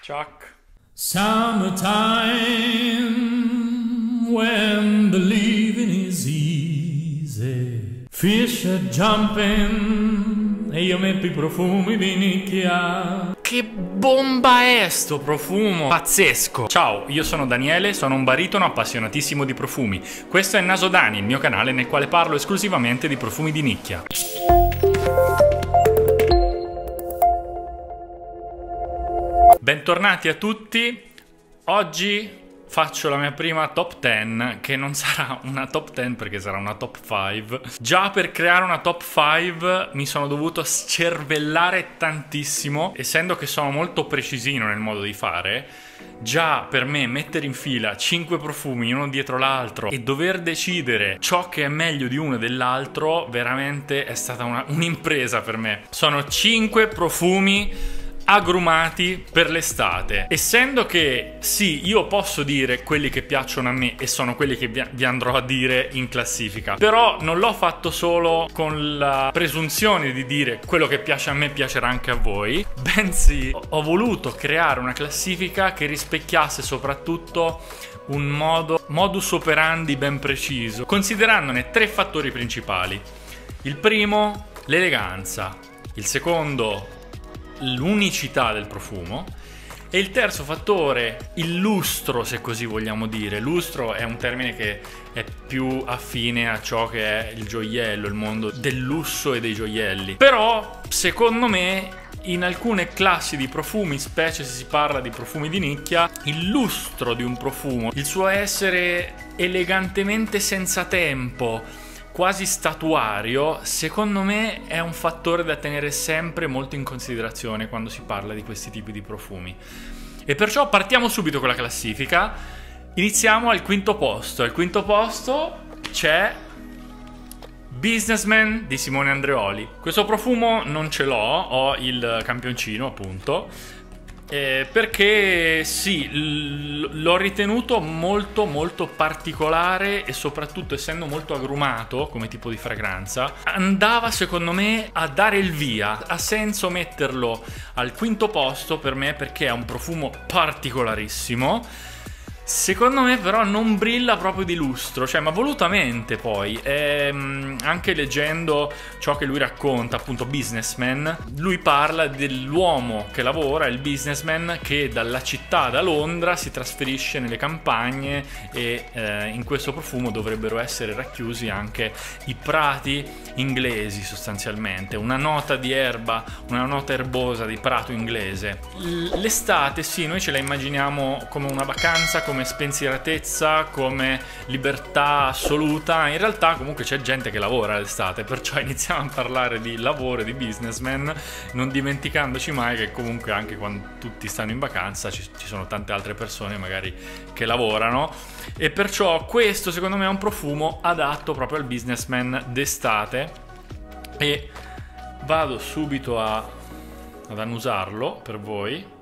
Chuck. Summertime, when the living is easy, fish are jumping e io metto i profumi di nicchia. Che bomba è sto profumo! Pazzesco! Ciao, io sono Daniele, sono un baritono appassionatissimo di profumi. Questo è Naso Dani, il mio canale nel quale parlo esclusivamente di profumi di nicchia. Bentornati a tutti. Oggi faccio la mia prima top 10, che non sarà una top 10 perché sarà una top 5. Già per creare una top 5 mi sono dovuto scervellare tantissimo, essendo che sono molto precisino nel modo di fare. Già per me mettere in fila 5 profumi uno dietro l'altro e dover decidere ciò che è meglio di uno e dell'altro veramente è stata un'impresa per me. Sono 5 profumi agrumati per l'estate. Essendo che sì, io posso dire quelli che piacciono a me e sono quelli che vi andrò a dire in classifica, però non l'ho fatto solo con la presunzione di dire quello che piace a me piacerà anche a voi, bensì ho voluto creare una classifica che rispecchiasse soprattutto un modus operandi ben preciso, considerandone 3 fattori principali. Il primo, l'eleganza. Il secondo, l'unicità del profumo. E il terzo fattore, il lustro, se così vogliamo dire. Lustro è un termine che è più affine a ciò che è il gioiello, il mondo del lusso e dei gioielli. Però, secondo me, in alcune classi di profumi, specie se si parla di profumi di nicchia, il lustro di un profumo, il suo essere elegantemente senza tempo, quasi statuario, secondo me è un fattore da tenere sempre molto in considerazione quando si parla di questi tipi di profumi. E perciò partiamo subito con la classifica. Iniziamo al quinto posto. Al quinto posto c'è Businessman di Simone Andreoli. Questo profumo non ce l'ho, ho il campioncino appunto, perché sì, l'ho ritenuto molto particolare e soprattutto essendo molto agrumato come tipo di fragranza, andava secondo me a dare il via. Ha senso metterlo al quinto posto per me perché è un profumo particolarissimo. Secondo me però non brilla proprio di lustro, cioè, ma volutamente poi, anche leggendo ciò che lui racconta, appunto Businessman, lui parla dell'uomo che lavora, il businessman che dalla città, da Londra, si trasferisce nelle campagne e in questo profumo dovrebbero essere racchiusi anche i prati inglesi sostanzialmente, una nota di erba, una nota erbosa di prato inglese. L'estate sì, noi ce la immaginiamo come una vacanza, come spensieratezza, come libertà assoluta. In realtà comunque c'è gente che lavora l'estate, perciò iniziamo a parlare di lavoro e di businessman, non dimenticandoci mai che comunque anche quando tutti stanno in vacanza ci sono tante altre persone magari che lavorano, e perciò questo secondo me è un profumo adatto proprio al businessman d'estate. E vado subito ad annusarlo per voi.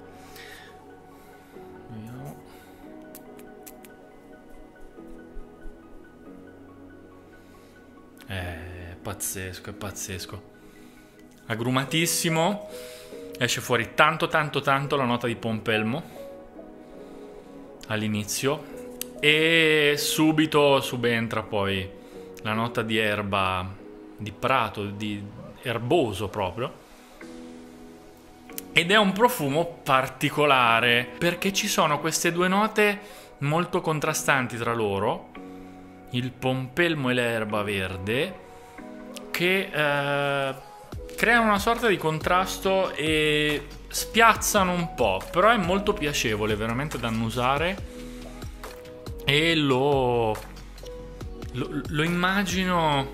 È pazzesco, è pazzesco. Agrumatissimo. Esce fuori tanto la nota di pompelmo all'inizio e subito subentra poi la nota di erba, di prato, di erboso proprio. Ed è un profumo particolare perché ci sono queste due note molto contrastanti tra loro, il pompelmo e l'erba verde, che creano una sorta di contrasto e spiazzano un po', però è molto piacevole veramente da annusare e lo immagino,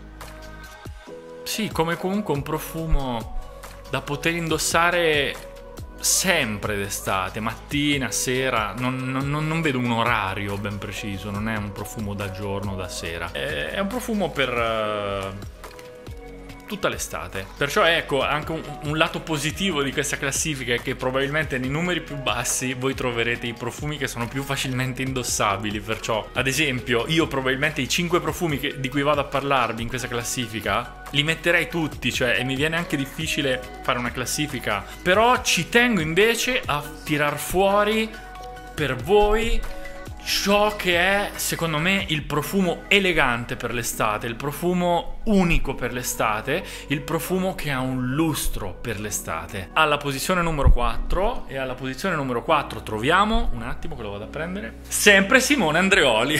sì, come comunque un profumo da poter indossare sempre d'estate, mattina, sera. Non vedo un orario ben preciso, non è un profumo da giorno o da sera, è un profumo per tutta l'estate. Perciò ecco, anche un lato positivo di questa classifica è che probabilmente nei numeri più bassi voi troverete i profumi che sono più facilmente indossabili. Perciò, ad esempio, io probabilmente i 5 profumi di cui vado a parlarvi in questa classifica li metterei tutti, cioè, e mi viene anche difficile fare una classifica, però ci tengo invece a tirar fuori per voi ciò che è, secondo me, il profumo elegante per l'estate, il profumo unico per l'estate, il profumo che ha un lustro per l'estate. Alla posizione numero 4, e alla posizione numero 4 troviamo, un attimo che lo vado a prendere, sempre Simone Andreoli.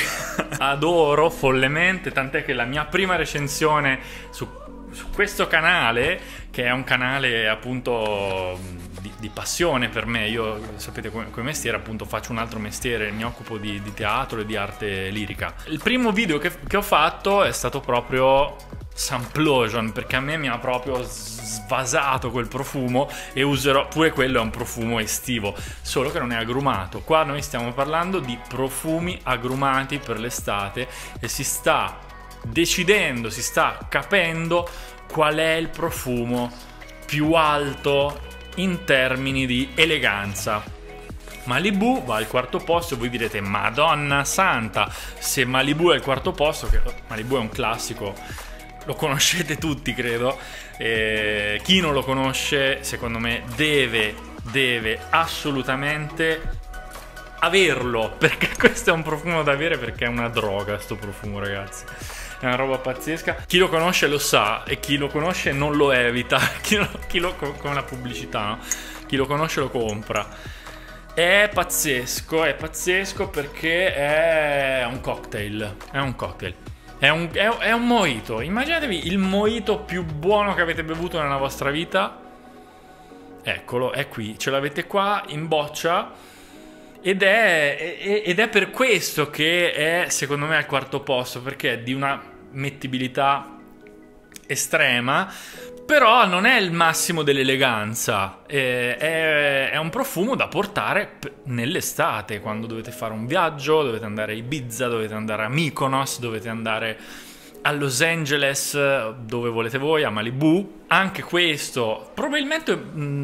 Adoro follemente, tant'è che la mia prima recensione su questo canale, che è un canale appunto di passione per me, io sapete come mestiere appunto faccio un altro mestiere, mi occupo di teatro e di arte lirica. Il primo video che ho fatto è stato proprio Samplosion, perché a me mi ha proprio svasato quel profumo, e userò pure quello, è un profumo estivo, solo che non è agrumato. Qua noi stiamo parlando di profumi agrumati per l'estate e si sta decidendo, si sta capendo qual è il profumo più alto in termini di eleganza. Malibu va al quarto posto e voi direte Madonna santa, se Malibu è al quarto posto, che Malibu è un classico, lo conoscete tutti credo, chi non lo conosce secondo me deve assolutamente averlo, perché questo è un profumo da avere, perché è una droga sto profumo, ragazzi. È una roba pazzesca. Chi lo conosce lo sa, e chi lo conosce non lo evita. Come la pubblicità, no? Chi lo conosce lo compra. È pazzesco perché è un cocktail. È un cocktail. È un mojito. Immaginatevi il mojito più buono che avete bevuto nella vostra vita. Eccolo, è qui. Ce l'avete qua in boccia. Ed è per questo che è, secondo me, al quarto posto, perché è di una mettibilità estrema, però non è il massimo dell'eleganza. È un profumo da portare nell'estate, quando dovete fare un viaggio, dovete andare a Ibiza, dovete andare a Mykonos, dovete andare a Los Angeles, dove volete voi, a Malibu. Anche questo probabilmente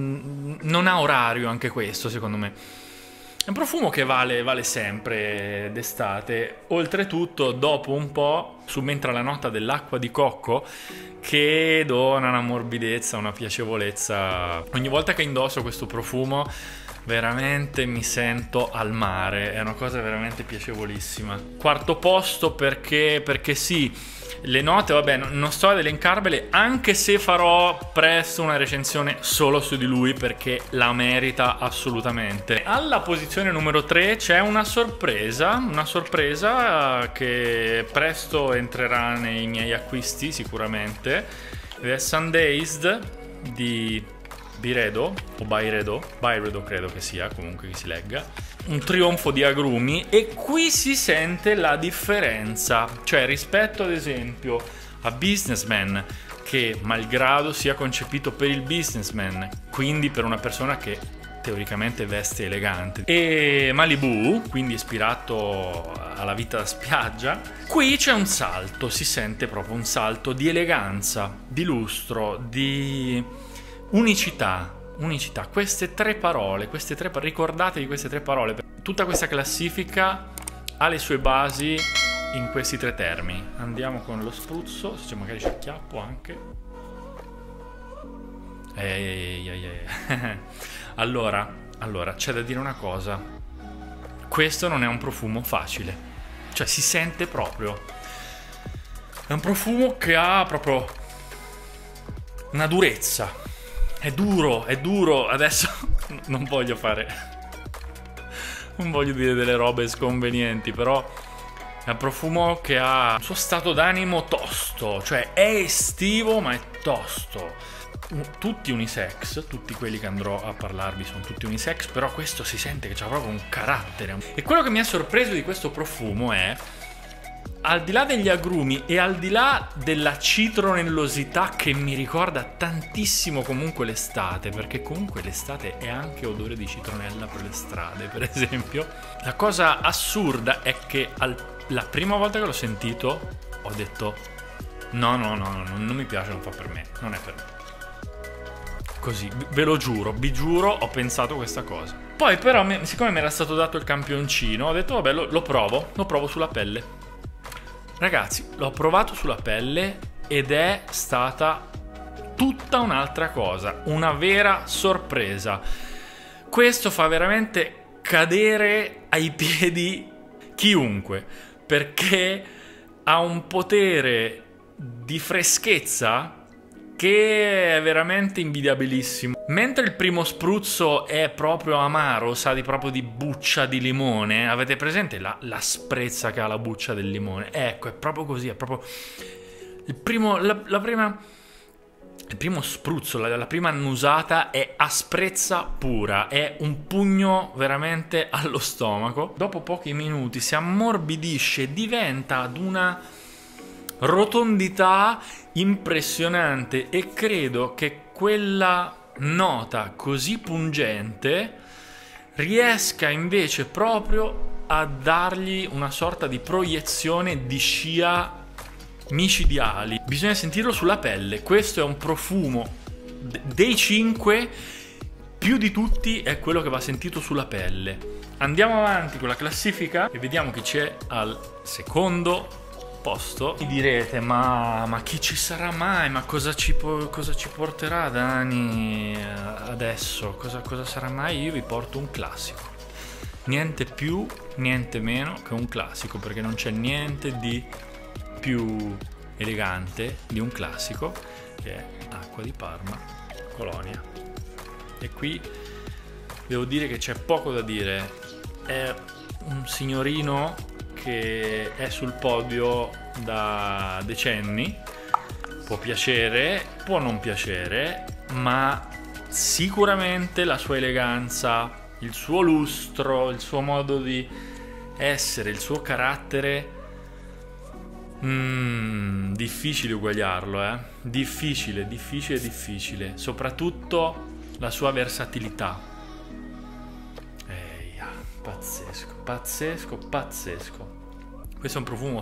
non ha orario, anche questo secondo me. È un profumo che vale sempre d'estate. Oltretutto, dopo un po' subentra la nota dell'acqua di cocco, che dona una morbidezza, una piacevolezza. Ogni volta che indosso questo profumo veramente mi sento al mare, è una cosa veramente piacevolissima. Quarto posto perché sì, le note, vabbè, non sto ad elencarvele, anche se farò presto una recensione solo su di lui, perché la merita assolutamente. Alla posizione numero 3 c'è una sorpresa che presto entrerà nei miei acquisti sicuramente, ed è Sundazed di Byredo o Byredo credo che sia, comunque che si legga. Un trionfo di agrumi, e qui si sente la differenza, cioè rispetto ad esempio a Businessman, che malgrado sia concepito per il businessman, quindi per una persona che teoricamente veste elegante, e Malibu, quindi ispirato alla vita da spiaggia, qui c'è un salto, si sente proprio un salto di eleganza, di lustro, di unicità. Queste tre parole, ricordatevi queste tre parole. Tutta questa classifica ha le sue basi in questi tre termini. Andiamo con lo spruzzo, se magari c'è acchiappo anche. Allora, c'è da dire una cosa. Questo non è un profumo facile. Cioè, si sente proprio. È un profumo che ha proprio una durezza. È duro. Adesso non voglio dire delle robe sconvenienti, però è un profumo che ha il suo stato d'animo tosto, cioè è estivo ma è tosto. Tutti unisex, tutti quelli che andrò a parlarvi sono tutti unisex, però questo si sente che c'ha proprio un carattere. E quello che mi ha sorpreso di questo profumo è, al di là degli agrumi e al di là della citronellosità che mi ricorda tantissimo comunque l'estate, perché comunque l'estate è anche odore di citronella per le strade, per esempio, la cosa assurda è che la prima volta che l'ho sentito ho detto No, non mi piace, non fa per me, non è per me. Così, ve lo giuro, vi giuro, ho pensato questa cosa. Poi però, siccome mi era stato dato il campioncino, ho detto vabbè, lo provo sulla pelle. Ragazzi, l'ho provato sulla pelle ed è stata tutta un'altra cosa, una vera sorpresa. Questo fa veramente cadere ai piedi chiunque, perché ha un potere di freschezza che è veramente invidiabilissimo. Mentre il primo spruzzo è proprio amaro, sa proprio di buccia di limone. Avete presente l'asprezza che ha la buccia del limone? Ecco, è proprio così, è proprio il primo spruzzo, la prima annusata è asprezza pura, è un pugno veramente allo stomaco. Dopo pochi minuti si ammorbidisce e diventa ad una rotondità impressionante, e credo che quella nota così pungente riesca invece proprio a dargli una sorta di proiezione di scia micidiali. Bisogna sentirlo sulla pelle. Questo è un profumo dei 5, più di tutti è quello che va sentito sulla pelle. Andiamo avanti con la classifica e vediamo chi c'è al secondo posto. Mi direte ma chi ci sarà mai? Ma cosa ci porterà Dani adesso? Cosa sarà mai? Io vi porto un classico, niente più niente meno che un classico, perché non c'è niente di più elegante di un classico, che è Acqua di Parma Colonia. E qui devo dire che c'è poco da dire, è un signorino che è sul podio da decenni. Può piacere, può non piacere, ma sicuramente la sua eleganza, il suo lustro, il suo modo di essere, il suo carattere, difficile uguagliarlo, difficile, soprattutto la sua versatilità. Pazzesco. Questo è un profumo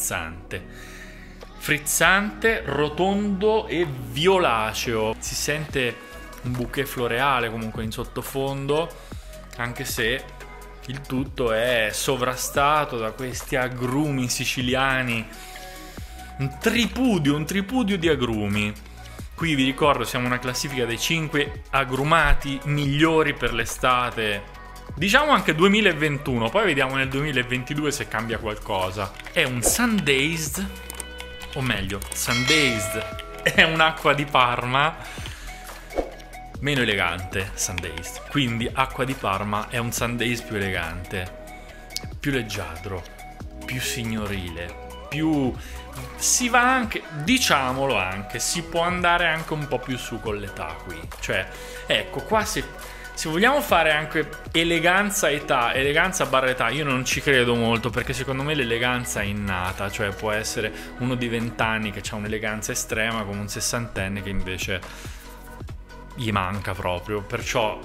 frizzante, rotondo e violaceo. Si sente un bouquet floreale comunque in sottofondo, anche se il tutto è sovrastato da questi agrumi siciliani, un tripudio di agrumi. Qui vi ricordo, siamo una classifica dei 5 agrumati migliori per l'estate, diciamo anche 2021, poi vediamo nel 2022 se cambia qualcosa. È un Sundazed, o meglio, Sundazed è un'acqua di Parma meno elegante, Sundazed. Quindi Acqua di Parma è un Sundazed più elegante, più leggiadro, più signorile, più... si va anche, diciamolo anche, si può andare anche un po' più su con l'età qui. Cioè, ecco, qua se vogliamo fare anche eleganza barra età, io non ci credo molto, perché secondo me l'eleganza è innata. Cioè può essere uno di 20 anni che ha un'eleganza estrema, come un sessantenne che invece gli manca proprio. Perciò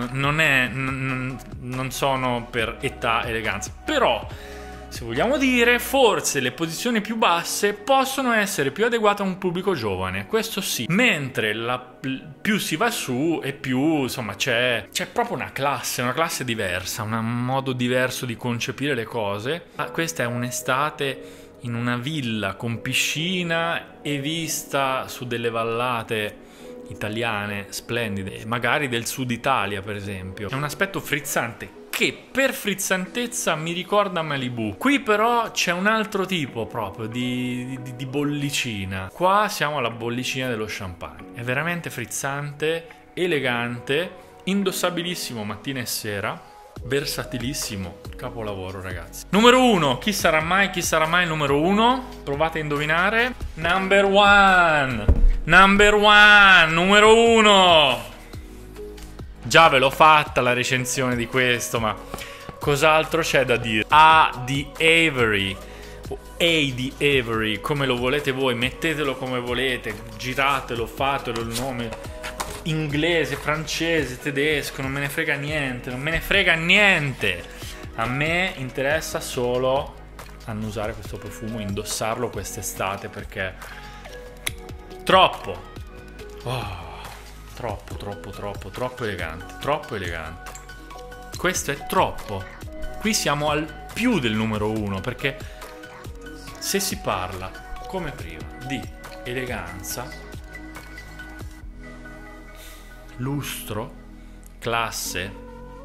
non sono per età eleganza. Però se vogliamo dire, forse le posizioni più basse possono essere più adeguate a un pubblico giovane, questo sì. Mentre più si va su e più, insomma, c'è proprio una classe diversa, un modo diverso di concepire le cose. Questa è un'estate in una villa con piscina e vista su delle vallate italiane splendide, magari del sud Italia per esempio. È un aspetto frizzante che per frizzantezza mi ricorda Malibu. Qui però c'è un altro tipo proprio di bollicina. Qua siamo alla bollicina dello champagne. È veramente frizzante, elegante, indossabilissimo mattina e sera, versatilissimo, capolavoro ragazzi. Numero 1, chi sarà mai il numero 1? Provate a indovinare. Number one, numero 1. Già ve l'ho fatta la recensione di questo, ma cos'altro c'è da dire? A di Avery, o A di Avery, come lo volete voi, mettetelo come volete, giratelo, fatelo il nome inglese, francese, tedesco, non me ne frega niente. A me interessa solo annusare questo profumo, indossarlo quest'estate, perché Troppo. Oh, troppo elegante. Troppo elegante. Questo è troppo. Qui siamo al più del numero 1, perché se si parla, come prima, di eleganza, lustro, classe,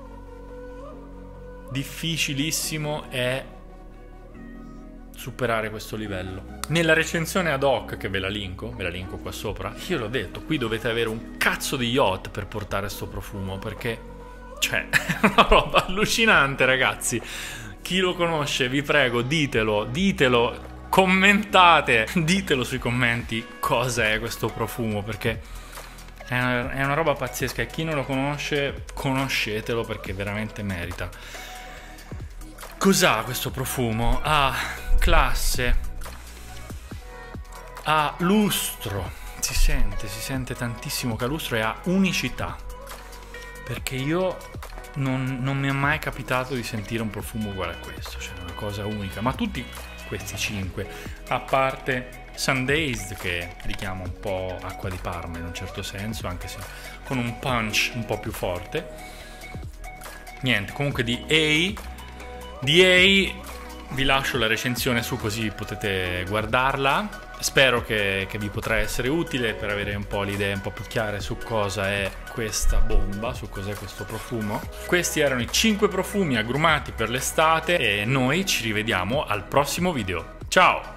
difficilissimo è superare questo livello. Nella recensione ad hoc, che ve la linko qua sopra, io l'ho detto, qui dovete avere un cazzo di yacht per portare sto profumo, perché, cioè, è una roba allucinante, ragazzi. Chi lo conosce, vi prego, ditelo, commentate, ditelo sui commenti cosa è questo profumo, perché è una roba pazzesca, e chi non lo conosce, conoscetelo, perché veramente merita. Cos'ha questo profumo? Ha classe, ha lustro, si sente tantissimo che ha lustro, e ha unicità, perché io non mi è mai capitato di sentire un profumo uguale a questo, cioè una cosa unica. Ma tutti questi 5, a parte Sundazed, che richiama un po' Acqua di Parma in un certo senso, anche se con un punch un po' più forte. Niente, comunque di A vi lascio la recensione su, così potete guardarla. Spero che vi potrà essere utile per avere un po' le idee un po' più chiare su cosa è questa bomba, su cos'è questo profumo. Questi erano i 5 profumi agrumati per l'estate, e noi ci rivediamo al prossimo video. Ciao!